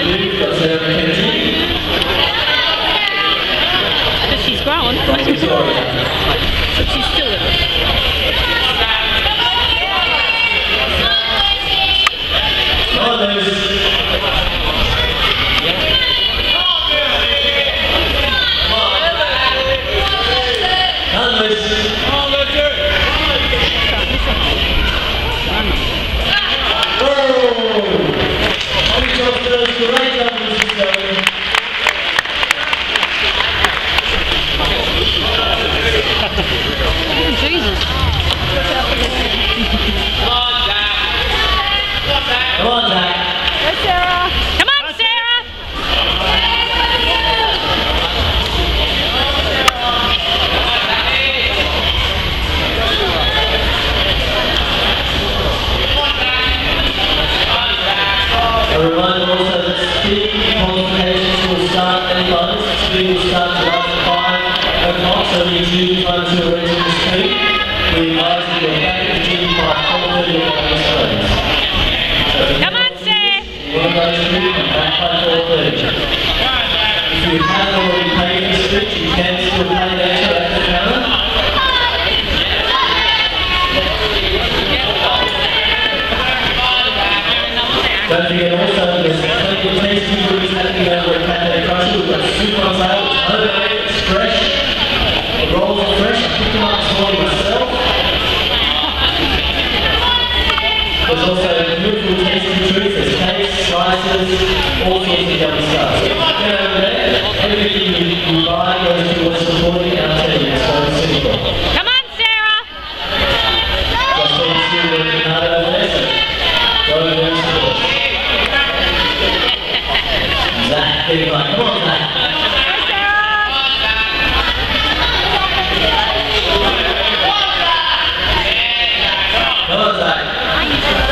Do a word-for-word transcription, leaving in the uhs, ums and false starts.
But she's grown. But she's still little. Jesus. Come on, Zach. Go, Sarah. Come on, Sarah. A reminder also that speed qualifications will start any bonus. Speed will start to run at five o'clock, so we do try to arrange the speed. We advise that you're back at the gym by four thirty or by this Come on, Sarah. You want to go to speed and back by four thirty. If you haven't already paid for speed, you can still pay extra at the counter. Don't forget also there's plenty of tasty food happening over at Cafe Crusher. We've got soup on sale, it's homemade, it's fresh. The rolls are fresh, I picked them up this morning myself. There's also beautiful tasty treats, there's cakes, slices, all sorts of yummy stuff. So get over there, everything you, you buy goes towards supporting our team, it's very simple. Come on, Sarah. Just need to see working hard over there, so go over there and support. Zach, big one. Come on, Zach. Come on, Zach.